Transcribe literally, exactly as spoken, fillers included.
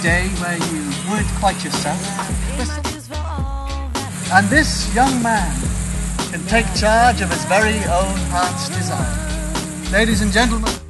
day where you weren't quite yourself. And this young man can take charge of his very own heart's desire. Ladies and gentlemen,